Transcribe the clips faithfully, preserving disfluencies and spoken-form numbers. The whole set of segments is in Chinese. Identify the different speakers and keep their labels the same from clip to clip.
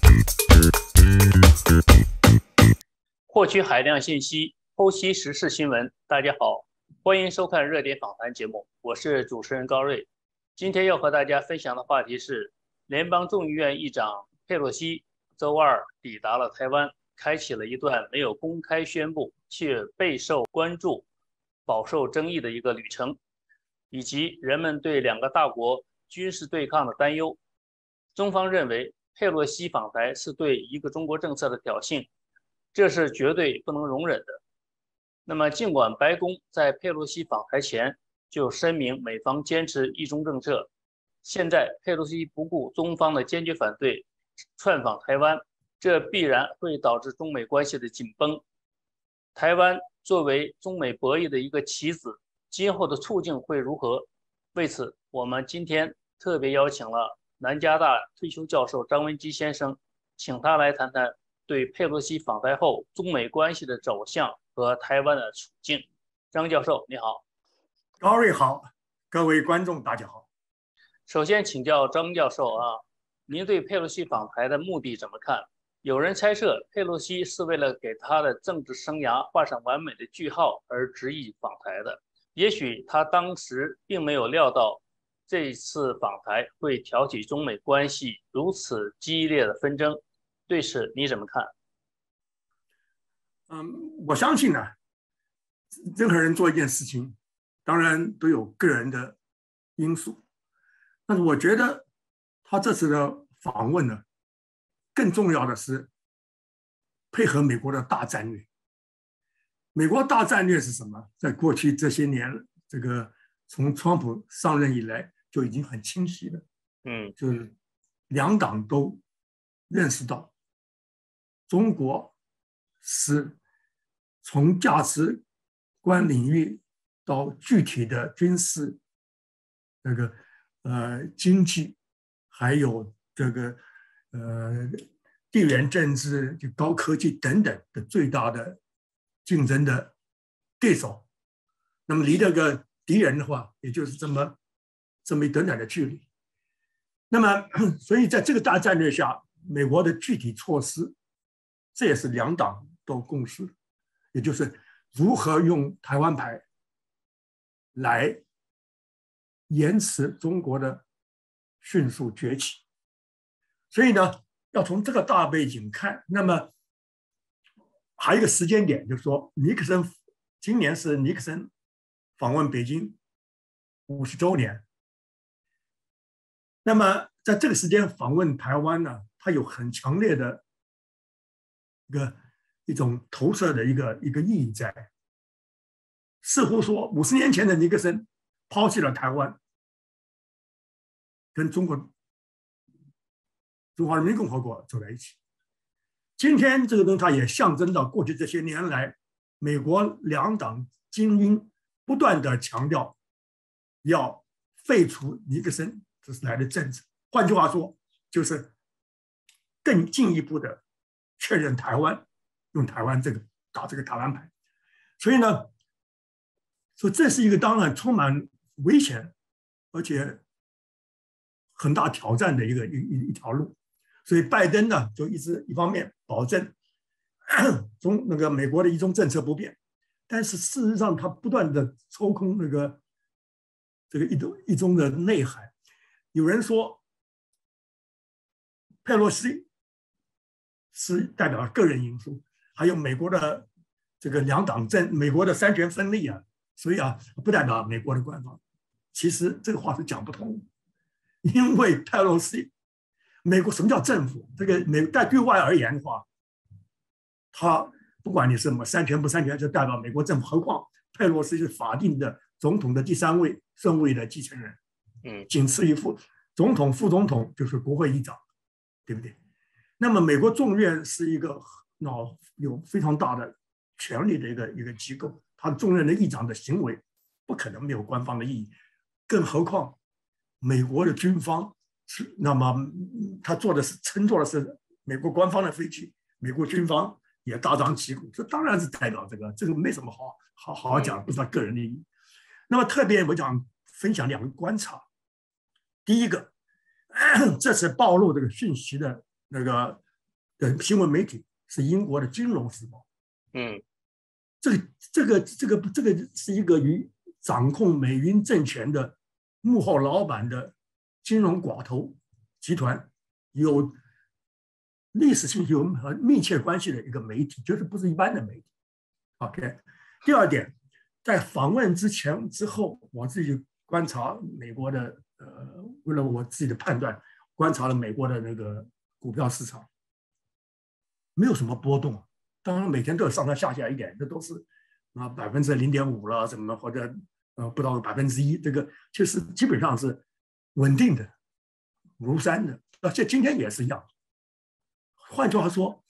Speaker 1: 获取海量信息，剖析时事新闻。大家好，欢迎收看热点访谈节目，我是主持人高瑞。今天要和大家分享的话题是，联邦众议院议长佩洛西周二抵达了台湾，开启了一段没有公开宣布却备受关注、饱受争议的一个旅程，以及人们对两个大国军事对抗的担忧。中方认为，佩洛西访台是对一个中国政策的挑衅，这是绝对不能容忍的。那么，尽管白宫在佩洛西访台前就声明美方坚持一中政策，现在佩洛西不顾中方的坚决反对，窜访台湾，这必然会导致中美关系的紧绷。台湾作为中美博弈的一个棋子，今后的处境会如何？为此，我们今天特别邀请了南加大退休教授张文基先生，请他来谈谈对佩洛西访台后中美关系的走向和台湾的处境。张教授，你好。
Speaker 2: 高瑞好，各位观众大家好。
Speaker 1: 首先请教张教授啊，您对佩洛西访台的目的怎么看？有人猜测佩洛西是为了给他的政治生涯画上完美的句号而执意访台的，也许他当时并没有料到这一次访台会挑起中美关系如此激烈的纷争，对此你怎么看？
Speaker 2: 嗯，我相信呢，任何人做一件事情，当然都有个人的因素，但是我觉得他这次的访问呢，更重要的是配合美国的大战略。美国大战略是什么？在过去这些年，这个从川普上任以来就已经很清晰了。
Speaker 1: 嗯，
Speaker 2: 就是两党都认识到，中国是从价值观领域到具体的军事、那个呃经济，还有这个呃地缘政治、就高科技等等的最大的竞争的对手。那么离这个敌人的话，也就是这么这么一短短的距离。那么，所以在这个大战略下，美国的具体措施，这也是两党都共识，也就是如何用台湾牌来延迟中国的迅速崛起。所以呢，要从这个大背景看，那么还有一个时间点，就是说，尼克森今年是尼克森访问北京五十周年。那么在这个时间访问台湾呢，它有很强烈的一个一种投射的一个一个意义在。似乎说五十年前的尼克森抛弃了台湾，跟中国中华人民共和国走在一起。今天这个东西它也象征到过去这些年来，美国两党精英不断的强调要废除尼克森这是来的政策，换句话说，就是更进一步的确认台湾，用台湾这个打这个台湾牌。所以呢，所以这是一个当然充满危险而且很大挑战的一个一一一条路。所以拜登呢，就一直一方面保证中那个美国的一中政策不变，但是事实上他不断的抽空那个这个一中一中的内涵。有人说，佩洛西是代表个人因素，还有美国的这个两党政，美国的三权分立啊，所以啊，不代表美国的官方。其实这个话是讲不通的，因为佩洛西，美国什么叫政府？这个美在对外而言的话，他不管你是什么三权不三权，就代表美国政府。何况佩洛西是法定的总统的第三位顺位的继承人。
Speaker 1: 嗯，
Speaker 2: 仅次于副总统、副总统就是国会议长，对不对？那么美国众院是一个脑有非常大的权力的一个一个机构，他众院的议长的行为不可能没有官方的意义，更何况美国的军方是那么他做的是乘坐的是美国官方的飞机，美国军方也大张旗鼓，这当然是代表这个，这个没什么好好好好讲，不是他个人的意义。那么特别我讲分享两个观察。第一个，这次暴露这个讯息的那个的新闻媒体是英国的《金融时报》。
Speaker 1: 嗯，
Speaker 2: 这个这个这个这个是一个与掌控美军政权的幕后老板的金融寡头集团有历史性有很密切关系的一个媒体，就是不是一般的媒体。OK， 第二点，在访问之前之后，我自己观察美国的呃，为了我自己的判断，观察了美国的那个股票市场，没有什么波动。当然每天都有上上下下一点，这都是啊百分之零点五了，什么或者呃不到百分之一，这个其实基本上是稳定的，如山的。而且今天也是一样。换句话说，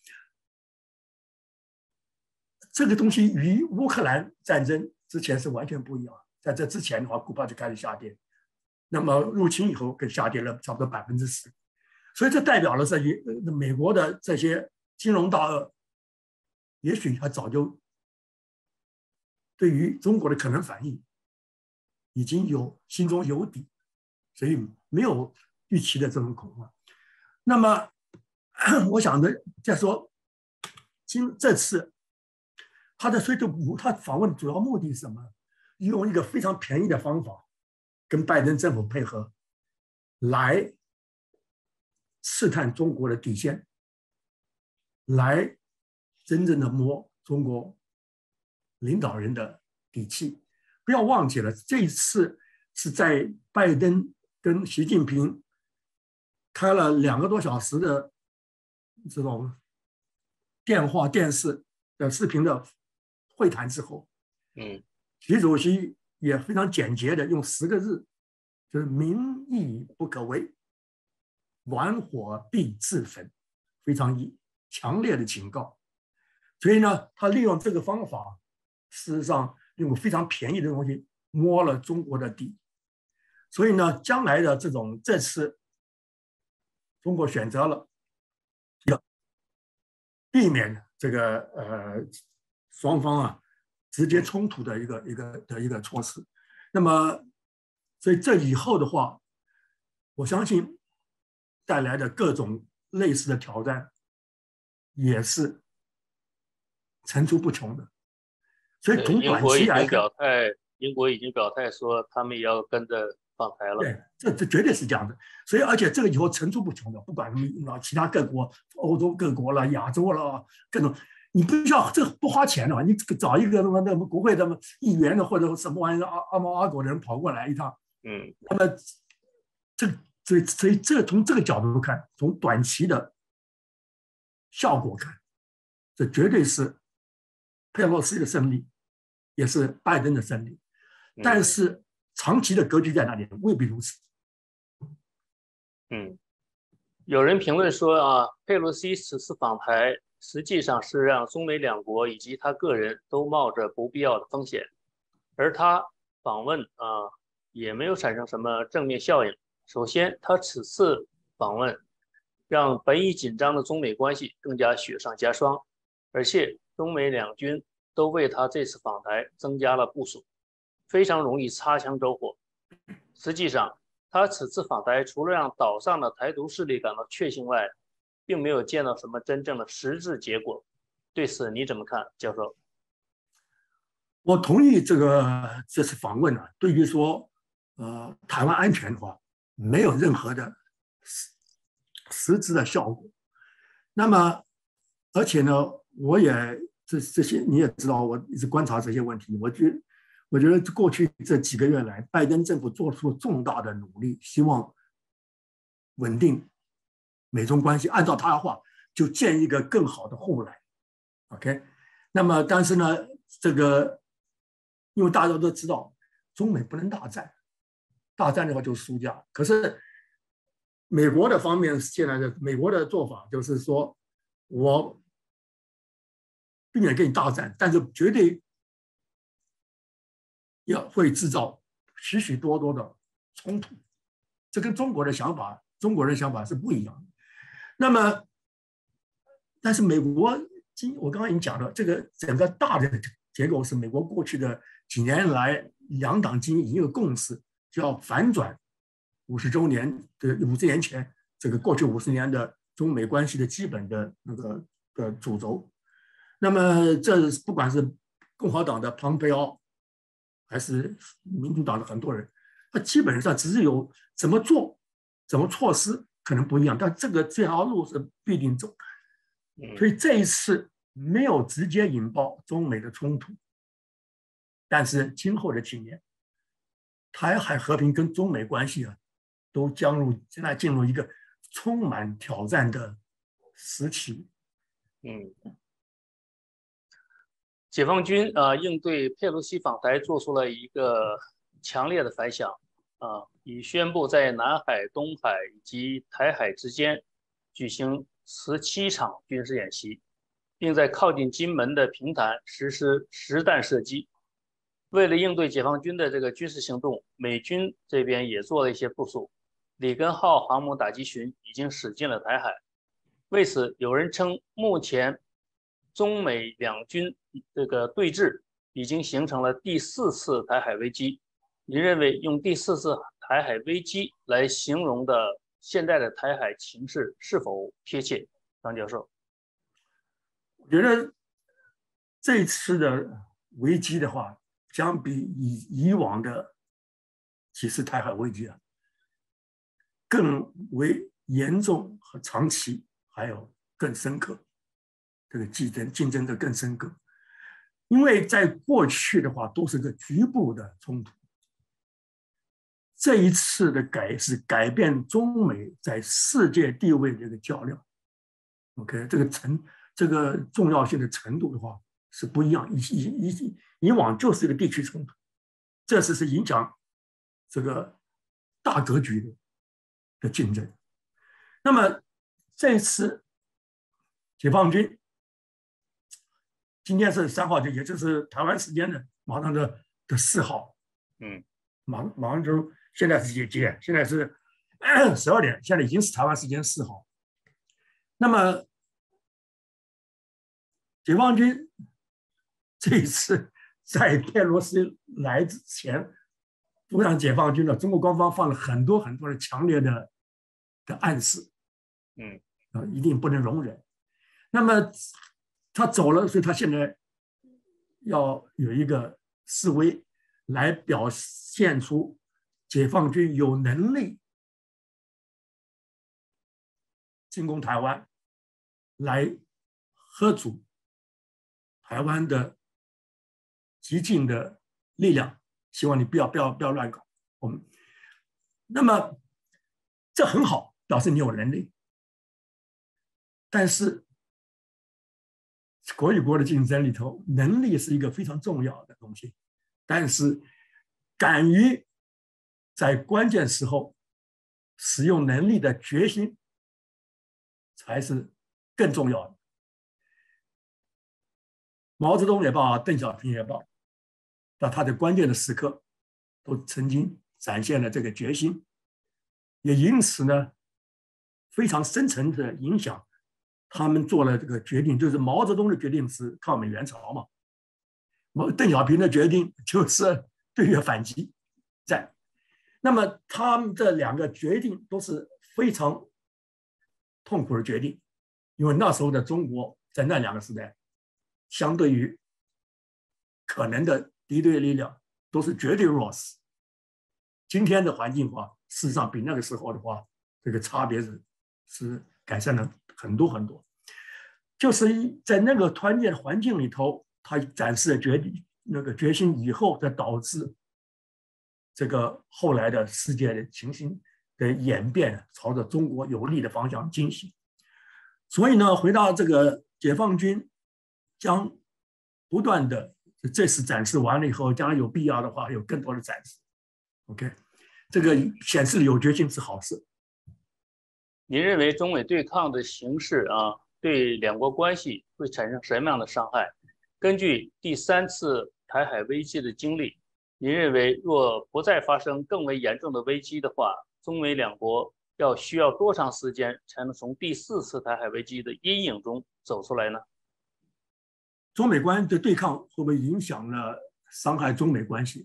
Speaker 2: 这个东西与乌克兰战争之前是完全不一样。在这之前的话，股票就开始下跌，那么入侵以后更下跌了差不多百分之十。所以这代表了这些美国的这些金融大鳄，也许他早就对于中国的可能反应已经有心中有底，所以没有预期的这种恐慌。那么我想的再说，今这次他的所以就他访问的主要目的是什么？用一个非常便宜的方法跟拜登政府配合，来试探中国的底线，来真正的摸中国领导人的底气。不要忘记了，这一次是在拜登跟习近平开了两个多小时的这种电话、电视的视频的会谈之后，
Speaker 1: 嗯，
Speaker 2: 习主席也非常简洁的用十个字，就是民意不可违，玩火必自焚，非常强烈的警告。所以呢，他利用这个方法，事实上用非常便宜的东西摸了中国的底。所以呢，将来的这种这次中国选择了要避免这个呃双方啊直接冲突的一个一个的一个措施。那么，所以这以后的话，我相信带来的各种类似的挑战也是层出不穷的。所以从短期来看，
Speaker 1: 英国已经表态，英国已经表态说他们也要跟着放开了。
Speaker 2: 对，这这绝对是这样的。所以，而且这个以后层出不穷的，不管什么其他各国、欧洲各国了、亚洲了，各种。你不需要这个不花钱的，你找一个什么那么国会的议员的或者什么玩意阿阿猫阿狗的人跑过来一趟，
Speaker 1: 嗯，
Speaker 2: 那么这所以所以这从这个角度看，从短期的效果看，这绝对是佩洛西的胜利，也是拜登的胜利。但是长期的格局在哪里？未必如此。
Speaker 1: 嗯，有人评论说啊，佩洛西此次访台实际上是让中美两国以及他个人都冒着不必要的风险，而他访问啊也没有产生什么正面效应。首先，他此次访问让本已紧张的中美关系更加雪上加霜，而且中美两军都为他这次访台增加了部署，非常容易擦枪走火。实际上，他此次访台除了让岛上的台独势力感到确信外，并没有见到什么真正的实质结果。对此你怎么看，教授？
Speaker 2: 我同意这个这次访问啊，对于说呃台湾安全的话，没有任何的实实质的效果。那么，而且呢，我也这这些你也知道，我一直观察这些问题。我觉我觉得过去这几个月来，拜登政府做出了重大的努力，希望稳定美中关系。按照他的话，就建一个更好的后来。OK， 那么但是呢，这个因为大家都知道，中美不能大战，大战的话就输家。可是美国的方面现在的美国的做法就是说，我避免跟你大战，但是绝对要会制造许许多多的冲突。这跟中国的想法，中国人的想法是不一样的。那么，但是美国今我刚刚已经讲了，这个整个大的结构是美国过去的几年来两党经营一个共识，就要反转五十周年的五十年前这个过去五十年的中美关系的基本的那个的主轴。那么这不管是共和党的庞培奥，还是民主党的很多人，他基本上只是有怎么做、怎么措施可能不一样，但这个这条路是必定走。所以这一次没有直接引爆中美的冲突，但是今后的几年，台海和平跟中美关系啊，都将入现在进入一个充满挑战的时期。
Speaker 1: 嗯，解放军啊、呃、应对佩洛西访台做出了一个强烈的反响啊、呃，已宣布在南海、东海以及台海之间举行十七场军事演习，并在靠近金门的平潭实施实弹射击。为了应对解放军的这个军事行动，美军这边也做了一些部署。里根号航母打击群已经驶进了台海。为此，有人称目前中美两军这个对峙已经形成了第四次台海危机。您认为用第四次台海危机来形容的现在的台海情势是否贴切？张教授，
Speaker 2: 我觉得这次的危机的话，相比以以往的几次台海危机啊，更为严重和长期，还有更深刻。这个竞争竞争的更深刻，因为在过去的话都是个局部的冲突，这一次的改是改变中美在世界地位的这个较量。OK， 这个程这个重要性的程度的话是不一样，以以以以往就是一个地区冲突，这次是影响这个大格局的的竞争。那么这次解放军今天是三号，也就是台湾时间的马上的的四号，
Speaker 1: 嗯，
Speaker 2: 马马上就现在是几点？现在是十二点，现在已经是台湾时间四号。那么解放军这一次在佩洛西来之前，不让解放军的中国官方放了很多很多的强烈的的暗示，
Speaker 1: 嗯，
Speaker 2: 啊，一定不能容忍。那么他走了，所以他现在要有一个示威，来表现出解放军有能力进攻台湾，来喝阻台湾的激进的力量。希望你不要不要不要乱搞。我们那么这很好，表示你有能力，但是国与国的竞争里头，能力是一个非常重要的东西，但是敢于在关键时候使用能力的决心才是更重要的。毛泽东也罢，邓小平也罢，在他的关键的时刻都曾经展现了这个决心，也因此呢，非常深层的影响他们做了这个决定，就是毛泽东的决定是抗美援朝嘛，邓小平的决定就是对越反击战。那么他们这两个决定都是非常痛苦的决定，因为那时候的中国在那两个时代，相对于可能的敌对力量都是绝对弱势。今天的环境的话，事实上比那个时候的话，这个差别是是改善了很多很多。就是在那个关键环境里头，他展示了决定那个决心以后，才导致这个后来的世界的情形的演变，朝着中国有利的方向进行。所以呢，回到这个解放军将不断的这次展示完了以后，将来有必要的话有更多的展示。OK， 这个显示有决心是好事。
Speaker 1: 您认为中美对抗的形势啊，对两国关系会产生什么样的伤害？根据第三次台海危机的经历，您认为若不再发生更为严重的危机的话，中美两国要需要多长时间才能从第四次台海危机的阴影中走出来呢？
Speaker 2: 中美关系的对抗会不会影响了伤害中美关系？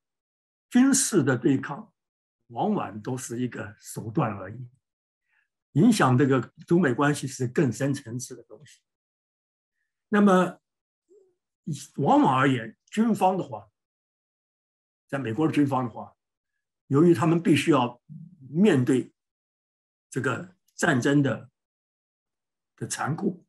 Speaker 2: 军事的对抗往往都是一个手段而已， 影响这个中美关系是更深层次的东西。那么，往往而言，军方的话，在美国的军方的话，由于他们必须要面对这个战争的的残酷，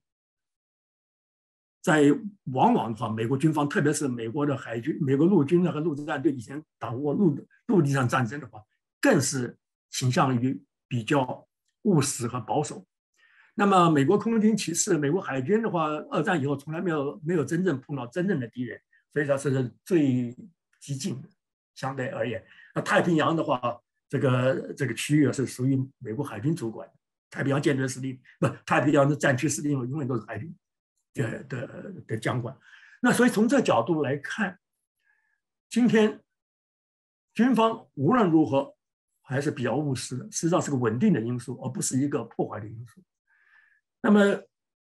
Speaker 2: 在往往的话，美国军方，特别是美国的海军、美国陆军和陆战队以前打过陆陆地上战争的话，更是倾向于比较务实和保守。那么，美国空军骑士、美国海军的话，二战以后从来没有没有真正碰到真正的敌人，所以它是最激进的。相对而言，那太平洋的话，这个这个区域是属于美国海军主管的。太平洋舰队司令不，太平洋的战区司令永远都是海军的的的将官。那所以从这角度来看，今天军方无论如何还是比较务实的，实际上是个稳定的因素，而不是一个破坏的因素。那么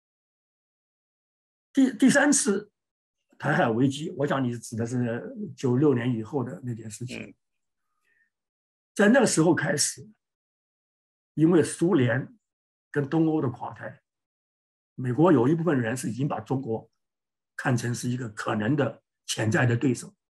Speaker 2: 第第三次台海危机，我想你指的是九六年以后的那件事情。在那个时候开始，因为苏联跟东欧的垮台，美国有一部分人是已经把中国看成是一个可能的潜在的对手。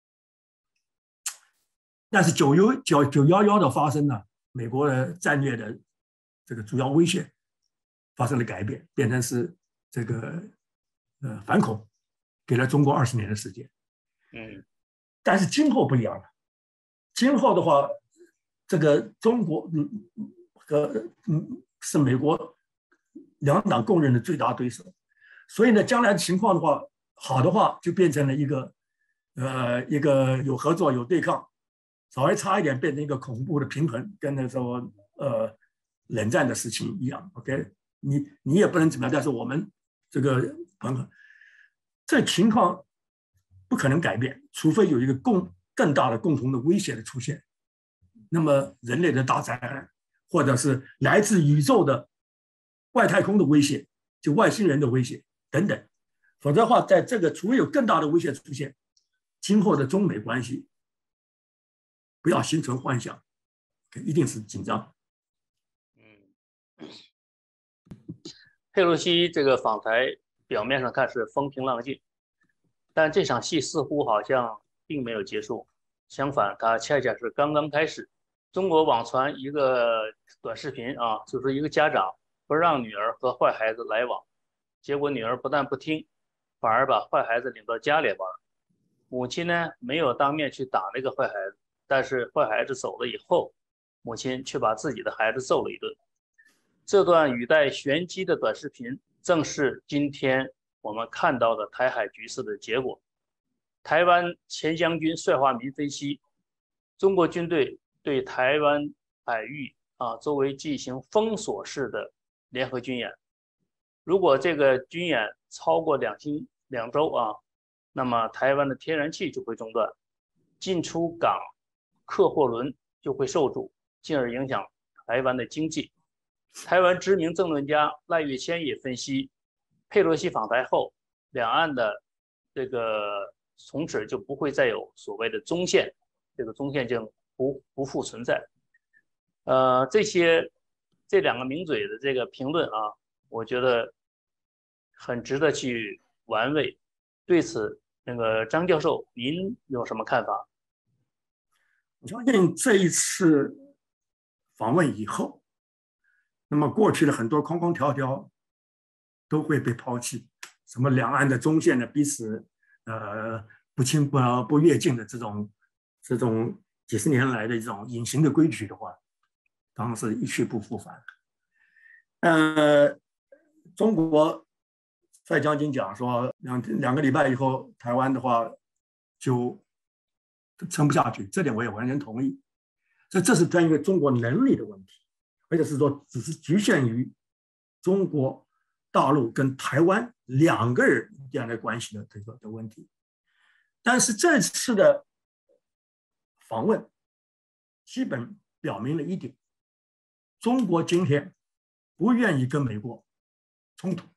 Speaker 2: 但是九幺九九幺幺的发生呢，美国的战略的这个主要威胁发生了改变，变成是这个呃反恐，给了中国二十年的时间。
Speaker 1: 嗯，
Speaker 2: 但是今后不一样了，今后的话，这个中国和嗯是美国两党共认的最大对手，所以呢，将来的情况的话，好的话就变成了一个呃一个有合作有对抗，稍微差一点变成一个恐怖的平衡，跟那时候呃冷战的事情一样。OK。你你也不能怎么样，但是我们这个平衡，这情况不可能改变，除非有一个共更大的共同的威胁的出现。那么人类的大灾害，或者是来自宇宙的外太空的威胁，就外星人的威胁等等，否则的话，在这个除非有更大的威胁出现，今后的中美关系不要心存幻想，一定是紧张。
Speaker 1: 嗯。佩洛西这个访台表面上看是风平浪静，但这场戏似乎好像并没有结束，相反，它恰恰是刚刚开始。中国网传一个短视频啊，就是一个家长不让女儿和坏孩子来往，结果女儿不但不听，反而把坏孩子领到家里玩。母亲呢没有当面去打那个坏孩子，但是坏孩子走了以后，母亲却把自己的孩子揍了一顿。这段语带玄机的短视频，正是今天我们看到的台海局势的结果。台湾前将军帅华民分析，中国军队对台湾海域啊周围进行封锁式的联合军演，如果这个军演超过两星两周啊，那么台湾的天然气就会中断，进出港客货轮就会受阻，进而影响台湾的经济。台湾知名政论家赖岳谦也分析，佩洛西访台后，两岸的这个从此就不会再有所谓的中线，这个中线就不不复存在。呃，这些这两个名嘴的这个评论啊，我觉得很值得去玩味。对此，那个张教授，您有什么看法？
Speaker 2: 我相信这一次访问以后，那么过去的很多框框条条都会被抛弃，什么两岸的中线的彼此呃不侵不不越境的这种这种几十年来的这种隐形的规矩的话，当然是一去不复返。呃，中国蔡将军讲说，两两个礼拜以后，台湾的话就撑不下去，这点我也完全同意。所以这是关于中国能力的问题，而且是说只是局限于中国大陆跟台湾两个人这样的关系的这个的问题。但是这次的访问基本表明了一点：中国今天不愿意跟美国冲突。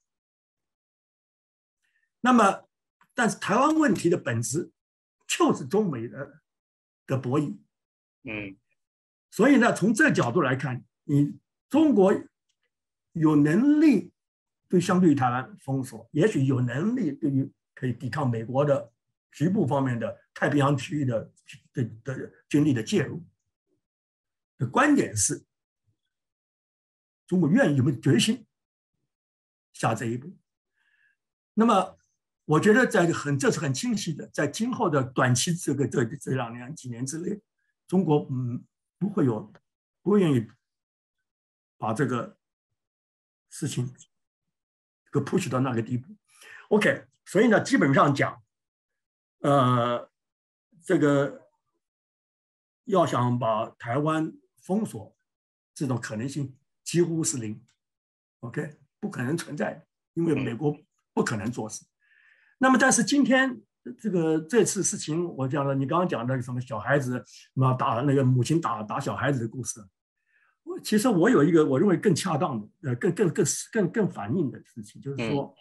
Speaker 2: 那么，但是台湾问题的本质就是中美的的博弈，
Speaker 1: 嗯，
Speaker 2: 所以呢，从这个角度来看，你中国有能力对相对于台湾封锁，也许有能力对于可以抵抗美国的局部方面的太平洋区域的的的军力的介入。关键是中国愿意有没有决心下这一步。那么我觉得在很这是很清晰的，在今后的短期这个这这两年几年之内，中国嗯不会有不会愿意把这个事情这个 push 到那个地步。OK， 所以呢，基本上讲，呃，这个要想把台湾封锁，这种可能性几乎是零 ，OK， 不可能存在的，因为美国不可能做事。那么，但是今天这个这次事情，我讲了，你刚刚讲的什么小孩子嘛打那个母亲打打小孩子的故事，其实我有一个我认为更恰当的，呃，更更更更更反映的事情，就是说，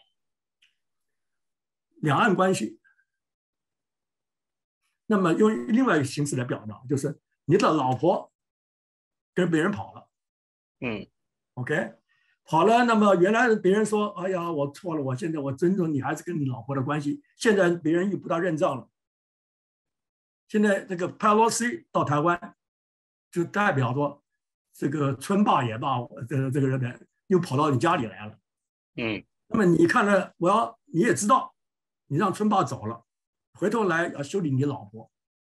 Speaker 2: 两岸关系，那么用另外一个形式来表达，就是你的老婆跟别人跑了，
Speaker 1: 嗯
Speaker 2: ，OK， 跑了，那么原来别人说，哎呀，我错了，我现在我尊重你，还是跟你老婆的关系，现在别人又不大认账了。现在这个 Pelosi 到台湾，就代表说，这个村霸也罢，这个这个人又跑到你家里来了。
Speaker 1: 嗯，
Speaker 2: 那么你看了，我要你也知道，你让村霸走了，回头来要修理你老婆。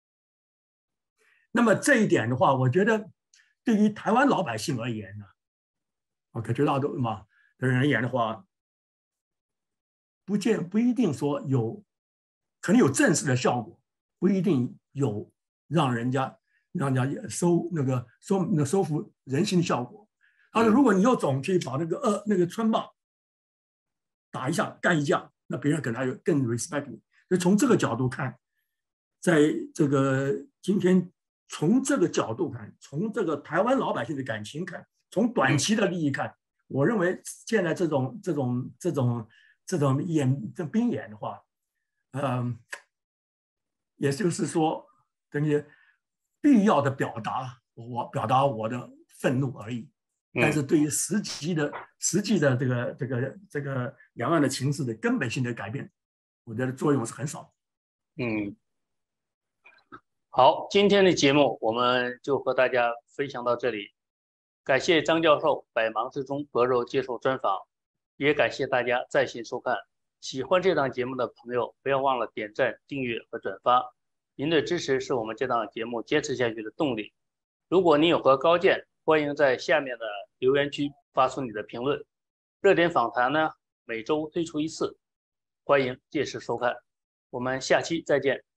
Speaker 2: 那么这一点的话，我觉得对于台湾老百姓而言呢，啊，可绝大多数嘛的人而言的话，不见不一定说有，可能有正式的效果，不一定有让人家让人家收那个收那收服人心的效果。但是如果你又总去把那个呃那个村霸打一下干一架，那别人可能还有更 respect 你。所以从这个角度看，在这个今天从这个角度看，从这个台湾老百姓的感情看，从短期的利益看，我认为现在这种这种这种这种演这兵演的话，嗯，也就是说等于必要的表达我表达我的愤怒而已。但是对于实际的实际的这个这个这个两岸的情势的根本性的改变，我觉得作用是很少。
Speaker 1: 嗯，好，今天的节目我们就和大家分享到这里，感谢张教授百忙之中拨肉接受专访，也感谢大家在线收看。喜欢这档节目的朋友，不要忘了点赞、订阅和转发，您的支持是我们这档节目坚持下去的动力。如果您有何高见，欢迎在下面的留言区发出你的评论。热点访谈呢，每周推出一次，欢迎届时收看。我们下期再见。